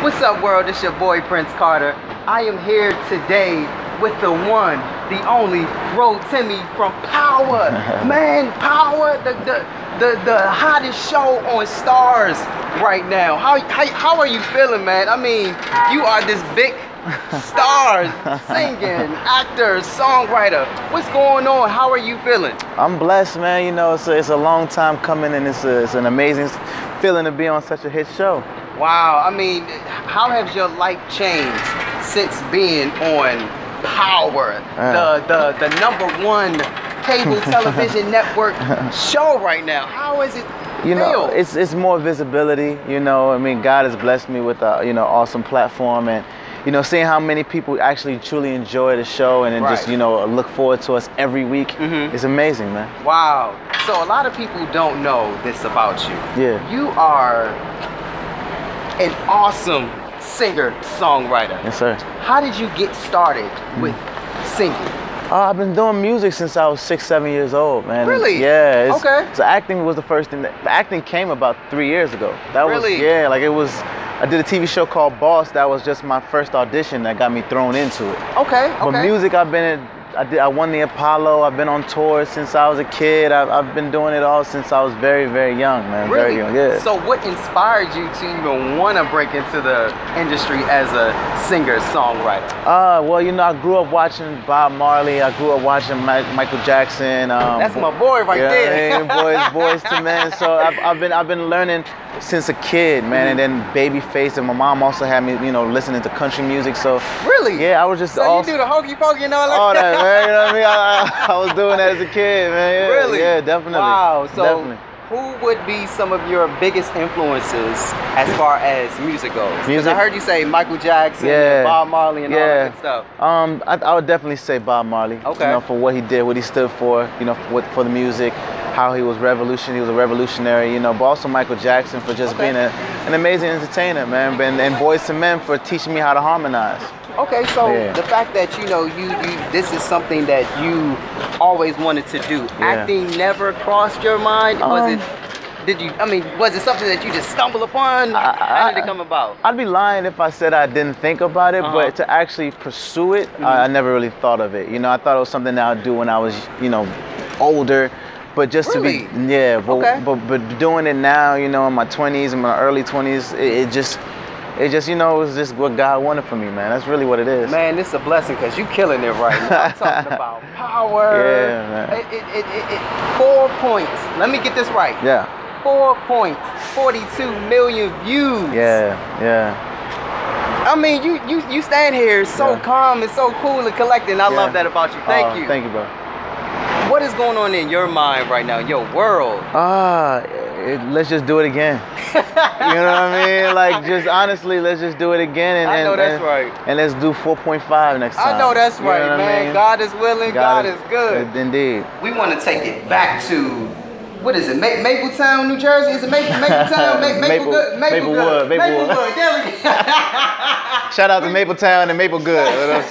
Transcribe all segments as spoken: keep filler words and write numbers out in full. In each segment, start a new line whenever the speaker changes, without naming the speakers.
What's up, world? It's your boy Prince Carter. I am here today with the one, the only Rotimi from Power. Man, Power, the, the the the hottest show on Starz right now. How, how how are you feeling, man? I mean, you are this big star, singing, actor, songwriter. What's going on? How are you feeling?
I'm blessed, man. You know, it's a, it's a long time coming, and it's a, it's an amazing feeling to be on such a hit show.
Wow. I mean, how has your life changed since being on Power, uh. the the the number one cable television network show right now? How is it?
You know, feel? it's it's more visibility. You know, I mean, God has blessed me with a you know awesome platform, and you know, seeing how many people actually truly enjoy the show and then right. just you know look forward to us every week mm-hmm. is amazing, man.
Wow. So a lot of people don't know this about you.
Yeah.
You are an awesome singer-songwriter.
Yes, sir.
How did you get started with singing?
Uh, I've been doing music since I was six, seven years old, man.
Really?
Yeah. It's,
okay.
So acting was the first thing. That, acting came about three years ago. That
really?
was yeah. Like it was. I did a T V show called Boss. That was just my first audition that got me thrown into it.
Okay.
But
okay.
music, I've been in. I did. I won the Apollo. I've been on tour since I was a kid. I've, I've been doing it all since I was very, very young, man.
Really?
Very young. Yeah.
So what inspired you to even want to break into the industry as a singer-songwriter?
Uh, well, you know, I grew up watching Bob Marley. I grew up watching Mike, Michael Jackson. Um,
That's my boy right
you know
there.
I mean? Boys, boys to men. So I've, I've been, I've been learning since a kid, man. Mm-hmm. And then Babyface, and my mom also had me, you know, listening to country music. So
really,
yeah, I was just.
So
also,
you do the hokey pokey and all that.
All that, man. You know what I mean? I, I, I was doing that as a kid, man. Yeah,
really?
Yeah, definitely.
Wow. So
definitely.
Who would be some of your biggest influences as far as music goes? Because I heard you say Michael Jackson, yeah. and Bob Marley, and
yeah.
all that good stuff.
Um, I, I would definitely say Bob Marley.
Okay.
You know, for what he did, what he stood for. You know, for, for the music, how he was revolution. He was a revolutionary. You know, but also Michael Jackson for just okay. being a, an amazing entertainer, man. And, and Boys to Men for teaching me how to harmonize.
Okay, so
yeah.
the fact that you know you, you this is something that you always wanted to do. Yeah. Acting never crossed your mind. Um, was it? Did you? I mean, was it something that you just stumbled upon?
I,
How
I,
did it come about?
I'd be lying if I said I didn't think about it, uh-huh. but to actually pursue it, mm-hmm. I, I never really thought of it. You know, I thought it was something that I'd do when I was, you know, older. But just
really?
to be, yeah. But,
okay.
but but doing it now, you know, in my twenties, in my early twenties, it, it just. It just, you know, it was just what God wanted for me, man. That's really what it is.
Man, this is a blessing because you killing it right now. I'm talking about power.
Yeah, man.
It, it, it, it, it, four points. Let me get this right.
Yeah.
Four point forty-two million views.
Yeah, yeah.
I mean, you you you stand here so yeah. calm and so cool and collected. And I yeah. love that about you. Thank
oh,
you.
Thank you, bro.
What is going on in your mind right now, your world?
Ah, uh, let's just do it again. You know what I mean? Like, just honestly, let's just do it again. And,
I know
and,
that's
and,
right.
And let's do four point five next time.
I know that's
you
right,
know
man.
I mean?
God is willing, God, God is, is good.
Indeed.
We want to take it back to, what is it, Ma Mapletown, New Jersey? Is it Maple, Mapletown? Ma Maple,
Maple,
Good?
Maplewood.
Maplewood. Maplewood. There we go.
Shout out to Mapletown and Maplegood.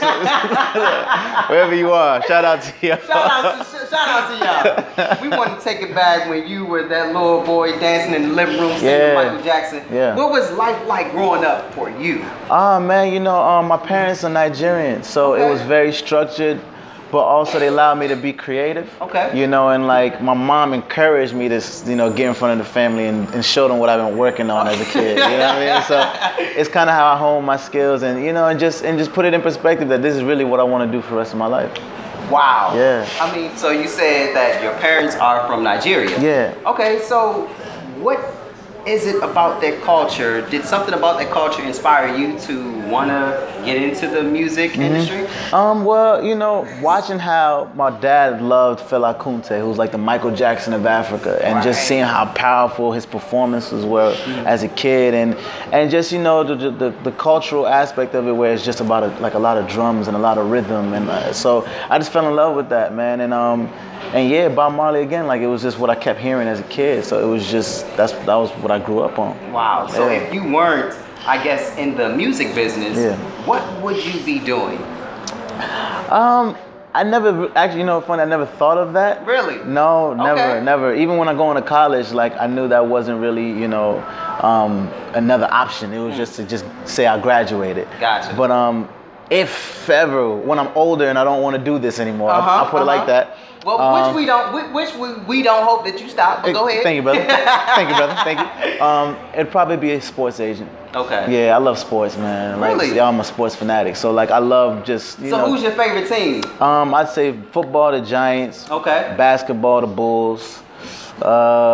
Wherever you are, shout out to y'all.
Shout out to, shout out to y'all. We want to take it back when you were that little boy dancing in the living room singing yeah. Michael Jackson.
Yeah.
What was life like growing up for you?
Ah, man, you know, um, my parents are Nigerian, so okay. it was very structured. But also they allowed me to be creative. Okay. You know, and like my mom encouraged me to, you know, get in front of the family and, and show them what I've been working on as a kid. You know what I mean? So it's kind of how I hone my skills and, you know, and just and just put it in perspective that this is really what I want to do for the rest of my life.
Wow.
Yeah.
I mean, so you said that your parents are from Nigeria.
Yeah.
Okay, so what is it about their culture? Did something about their culture inspire you to want to get into the music mm-hmm. industry? Um,
well, you know, watching how my dad loved Fela Kuti, who's like the Michael Jackson of Africa, and right. just seeing how powerful his performances were mm-hmm. as a kid, and and just, you know, the, the, the cultural aspect of it where it's just about a, like a lot of drums and a lot of rhythm, and uh, so I just fell in love with that, man, and um, and yeah, Bob Marley again, like it was just what I kept hearing as a kid, so it was just, that's that was what I grew up on.
Wow, so yeah. if you weren't, I guess, in the music business,
yeah.
what would you be doing?
Um, I never, actually, you know, funny, I never thought of that.
Really?
No, never,
okay.
never. Even when I go into college, like, I knew that wasn't really, you know, um, another option. It was mm. just to just say I graduated.
Gotcha.
But um, if ever, when I'm older and I don't want to do this anymore, uh-huh, I'll, I'll put uh-huh. it like that.
Well, um, which we don't, which we, we don't hope that you stop. But go ahead.
Thank you, brother. Thank you, brother. Thank you. Um, it'd probably be a sports agent.
Okay.
Yeah, I love sports, man. Like,
really?
Yeah, I'm a sports fanatic. So like, I love just. You
so
know,
who's your favorite team?
Um, I'd say football, the Giants.
Okay.
Basketball, the Bulls. Uh,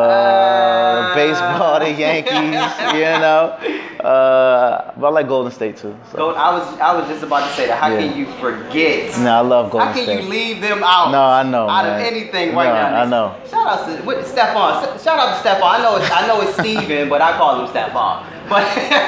uh, baseball, the Yankees. You know. Uh, but I like Golden State too. So.
I was I was just about to say that. How yeah. can you forget?
No, I love Golden
State. How can
State.
you leave them out?
No, I know.
Out
man.
of anything right
no,
now.
I know.
Shout out to what, Stephon. Shout out to Stephon. I know it's I know it's Steven, but I call him Stephon. But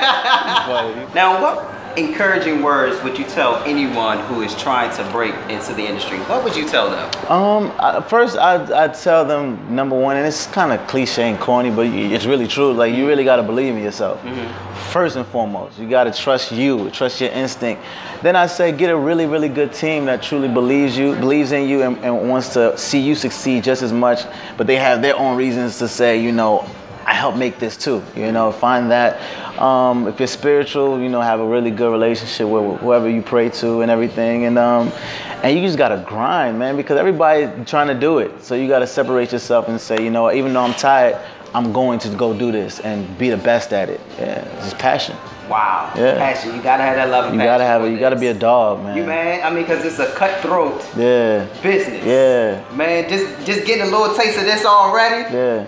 now, what encouraging words would you tell anyone who is trying to break into the industry? What would you tell them?
Um, I, first, I'd, I'd tell them, number one, and it's kind of cliche and corny, but it's really true. Like, you really got to believe in yourself. Mm-hmm. First and foremost, you got to trust you, trust your instinct. Then I say, get a really, really good team that truly believes you, believes in you, and, and wants to see you succeed just as much. But they have their own reasons to say, you know, I help make this too. You know, find that. Um, if you're spiritual, you know, have a really good relationship with whoever you pray to and everything. And um, and you just gotta grind, man, because everybody's trying to do it. So you gotta separate yourself and say, you know, even though I'm tired, I'm going to go do this and be the best at it. Yeah, it's just passion.
Wow.
Yeah.
Passion. You gotta have that love and
you
passion.
Gotta have it. You
this.
gotta be a dog, man.
You man. I mean, cause it's a cutthroat.
Yeah.
Business.
Yeah.
Man, just just getting a little taste of this already.
Yeah.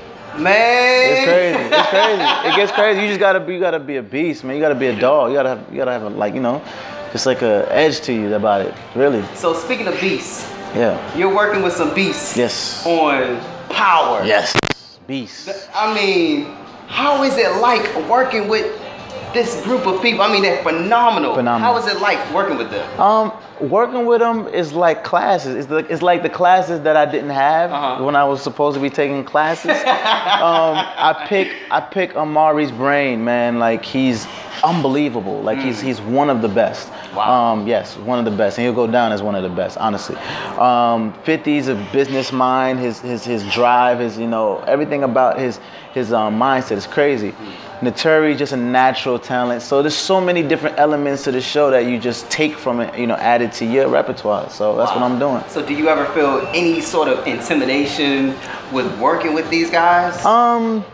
Man,
it's crazy. It's crazy. It gets crazy. You just gotta be. You gotta be a beast, man. You gotta be a dog. You gotta have. You gotta have a, like, you know, just like a edge to you about it. Really.
So speaking of beasts,
yeah,
you're working with some beasts.
Yes.
On Power.
Yes. Beasts.
I mean, how is it like working with this group of people? I mean, they're phenomenal. Phenomenal. How is it like working with them?
Um, working with them is like classes. It's, the, it's like the classes that I didn't have uh-huh. when I was supposed to be taking classes. um, I pick I pick Amari's brain, man. Like, he's unbelievable. Like, mm. he's he's one of the best.
Wow.
Um, yes, one of the best, and he'll go down as one of the best, honestly. Um, fifty's a business mind. His his his drive, his you know everything about his his um, mindset is crazy. Mm. Naturi, just a natural talent. So there's so many different elements to the show that you just take from it, you know, added to your repertoire. So that's wow. what I'm doing.
So do you ever feel any sort of intimidation with working with these guys?
Um,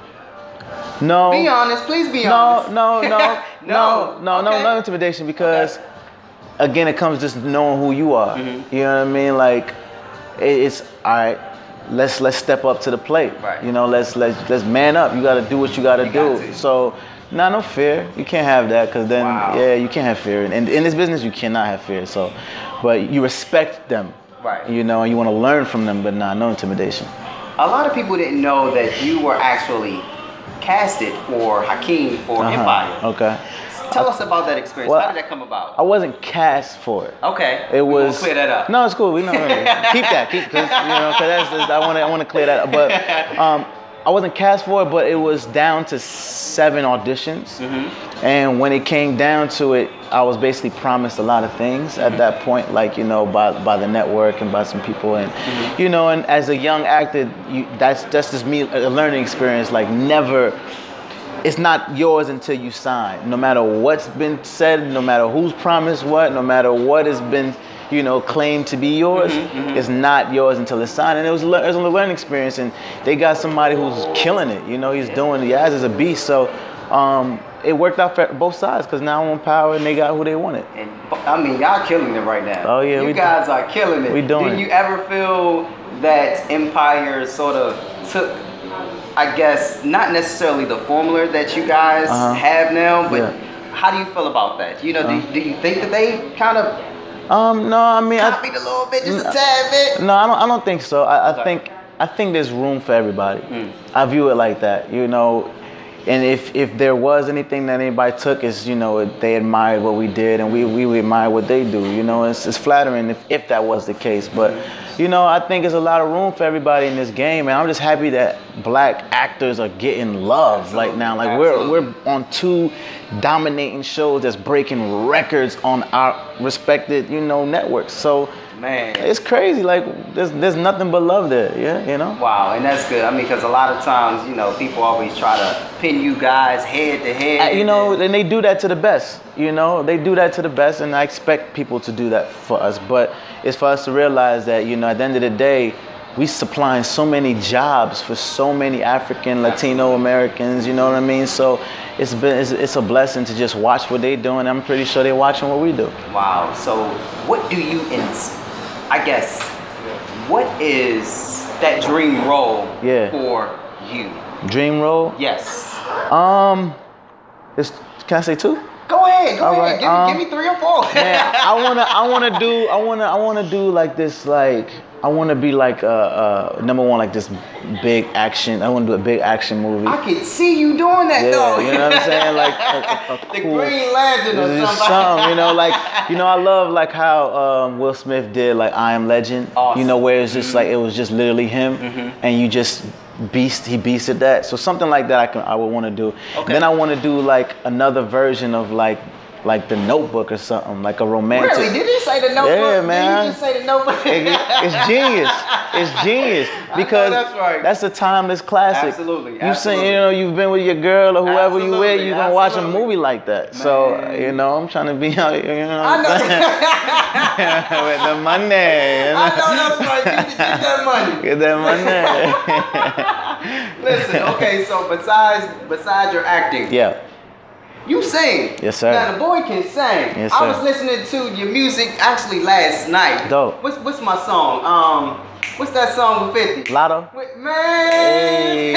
no.
Be honest, please be
no,
honest.
No, no, no,
no,
no,
okay.
no, no intimidation, because okay. again, it comes just knowing who you are. Mm-hmm. You know what I mean? Like, it's all right. Let's let's step up to the plate.
Right.
You know, let's let's let's man up. You got to do what you got to do. So, nah, no fear. You can't have that, because then, wow. yeah, you can't have fear. And in this business, you cannot have fear. So, but you respect them.
Right.
You know, and you want to learn from them, but nah, no intimidation.
A lot of people didn't know that you were actually casted for Hakeem for
uh-huh.
Empire.
Okay.
Tell us about that experience. Well, how did that come about?
I wasn't cast for it.
Okay.
It
we
was.
Clear that up.
No, it's cool. We know. keep that. Keep, cause, you know, cause that's, that's I want to. I want to clear that up. But um, I wasn't cast for it. But it was down to seven auditions, mm-hmm. and when it came down to it, I was basically promised a lot of things mm-hmm. at that point, like, you know, by by the network and by some people, and mm-hmm. you know, and as a young actor, you, that's that's just me, a learning experience. Like, never. It's not yours until you sign. No matter what's been said, no matter who's promised what, no matter what has been, you know, claimed to be yours, mm-hmm, mm-hmm. it's not yours until it's signed. And it was, it was a learning experience. And they got somebody who's killing it. You know, he's yeah. doing, Yaz is a beast. So um, it worked out for both sides, because now I'm on Power and they got who they wanted.
And I mean, y'all killing it right now.
Oh yeah,
you
we
guys
do.
are killing it.
We doing
Do
it.
you ever feel that Empire sort of took, I guess, not necessarily the formula that you guys uh-huh. have now, but yeah. how do you feel about that? You know, uh-huh. do, do you think that they kind of
um, no, I mean,
copied
I,
a little bit, just a tad bit?
No, I don't. I don't think so. I, I
okay.
think I think there's room for everybody.
Mm.
I view it like that. You know. And if, if there was anything that anybody took, is, you know, they admired what we did, and we, we admire what they do. You know, it's, it's flattering if, if that was the case. But, you know, I think there's a lot of room for everybody in this game, and I'm just happy that black actors are getting love Absolutely. Like now. Like Absolutely. we're we're on two dominating shows that's breaking records on our respected, you know, networks. So
Man.
It's crazy. Like there's there's nothing but love there. Yeah, you know.
Wow, and that's good. I mean, because a lot of times, you know, people always try to pin you guys head to head.
Uh, you know, and they do that to the best. You know, they do that to the best, and I expect people to do that for us. But it's for us to realize that, you know, at the end of the day, we supplying so many jobs for so many African, Latino Americans. You know what I mean? So it's been it's, it's a blessing to just watch what they're doing. I'm pretty sure they're watching what we do.
Wow. So what do you, ins- I guess, what is that dream role
Yeah.
for you?
Dream role?
Yes.
Um, it's, can I say two?
Go ahead, go
All
ahead.
right,
Give,
um,
me, give me three or four.
Man, I wanna, I wanna do, I wanna, I wanna do like this, like, I wanna be like, uh, uh, number one, like this big action. I wanna do a big action movie.
I can see you doing that
Yeah,
though.
you know what I'm saying? Like a, a, a
the
cool,
Green Lantern or
just
something.
something, you know, like, you know, I love like how um, Will Smith did like I Am Legend.
Awesome.
You know, where it's just
Mm-hmm.
like it was just literally him,
Mhm.
and you just beast, he beasted that. So something like that, I can, I would want to do.
Okay.
Then I want to do like another version of like, like The Notebook or something, like a romantic.
Really? Did he say the Notebook?
Yeah, man.
Did you just say the Notebook?
It- it's genius. It's genius because
that's right.
that's a timeless classic.
Absolutely,
You
absolutely.
say, you know, you've been with your girl or whoever you with,
Absolutely,
you're gonna watch a
absolutely.
movie like that. So
Man.
you know, I'm trying to be out here, you know,
I
what
know.
I'm saying? With the money. You know?
I know that's right. Get, get that money.
Get that money.
Listen, okay, so besides besides your acting,
Yeah.
you sing.
Yes, sir.
Now the boy can sing.
Yes,
I
sir.
was listening to your music actually last night.
Dope.
What's what's my song? Um, what's that song with fifty?
Lotto.
With, man.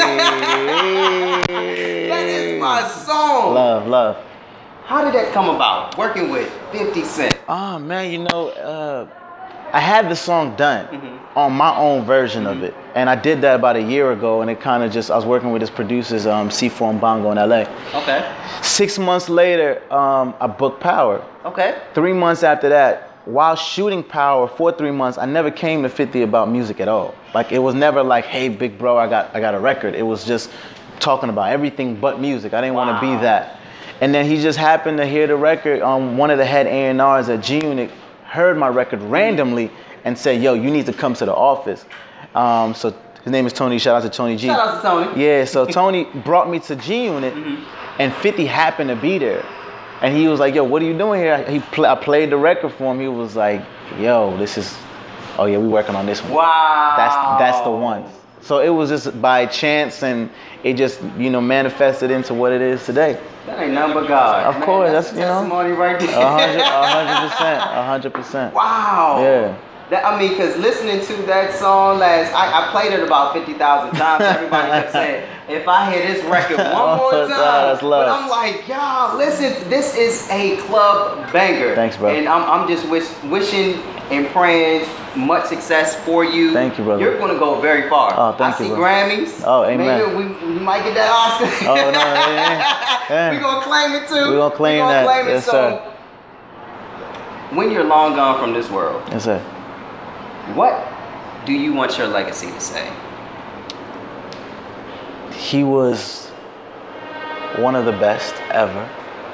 Hey.
That is my song.
Love, love.
How did that come about? Working with fifty Cent.
Oh man, you know, uh, I had the song done
Mhm.
on my own version of it, and I did that about a year ago. And it kind of just I was working with his producers, um, C four and Bongo in L A.
Okay.
Six months later, um, I booked Power.
Okay.
Three months after that, while shooting Power for three months, I never came to fifty about music at all. Like it was never like, hey, big bro, I got I got a record. It was just talking about everything but music. I didn't want to
Wow.
be that. And then he just happened to hear the record. Um, one of the head A and Rs at G Unit heard my record randomly and said, yo, you need to come to the office. Um, so his name is Tony. Shout out to Tony G.
Shout out to Tony.
Yeah, so Tony brought me to G Unit, and fifty happened to be there. And he was like, yo, what are you doing here? He pl- I played the record for him. He was like, yo, this is, oh yeah, we working on this one.
Wow.
That's that's the one. So it was just by chance, and it just, you know, manifested into what it is today.
That ain't nothing but God.
Of
Man,
course,
that's,
that's, you know,
testimony right there.
A hundred, a hundred percent, a hundred percent.
Wow.
Yeah.
That, I mean, because listening to that song last, I, I played it about fifty thousand times. Everybody kept saying, if I hear this record one more
Oh,
time.
that's love.
But I'm like, y'all, listen, this is a club banger.
Thanks, bro.
And I'm, I'm just wish, wishing and praying much success for you.
Thank you, brother.
You're going to go very far.
Oh, thank
I see
you, bro.
Grammys.
Oh, amen.
Maybe we, we might get that Oscar.
Oh, no, yeah, yeah.
We're going to claim it, too.
We're gonna claim
we gonna
that.
Claim it.
Yes,
so,
sir.
when you're long gone from this world,
Yes, sir.
what do you want your legacy to say?
He was one of the best ever.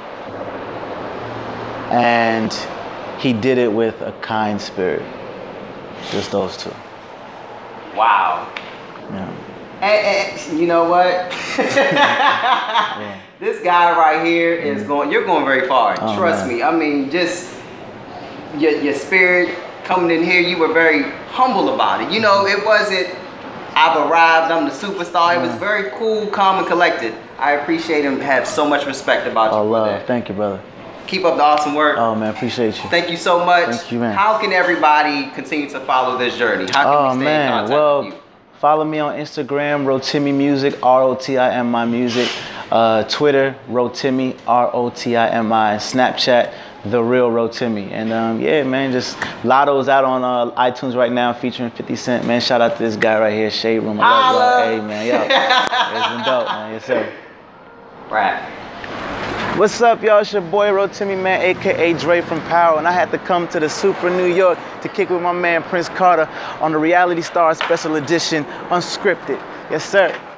And he did it with a kind spirit. Just those two.
Wow.
Yeah.
And, and you know what?
Yeah.
This guy right here is going, you're going very far.
Oh,
Trust
man.
me. I mean, just your, your spirit coming in here, you were very humble about it. You know, it wasn't, I've arrived, I'm the superstar. It was very cool, calm, and collected. I appreciate and have so much respect about you
Oh,
for
love.
that.
Thank you, brother.
Keep up the awesome work.
Oh, man, appreciate you.
Thank you so much.
Thank you, man.
How can everybody continue to follow this journey? How can
Oh,
we stay in
man.
contact
Well,
with you?
follow me on Instagram, Rotimi Music, R O T I M I Music. Uh, Twitter, Rotimi, R O T I M I. Snapchat, The Real Rotimi. And um, yeah, man, just Lotto's out on uh, iTunes right now featuring fifty Cent. Man, shout out to this guy right here, Shade Room. I love
Holla.
y'all. Hey, man, yo. It's been dope, man. Yes, sir.
Right.
What's up, y'all? It's your boy Rotimi, man, A K A Dre from Power, and I had to come to the Super New York to kick with my man Prince Carter on the Reality Starz Special Edition Unscripted. Yes, sir.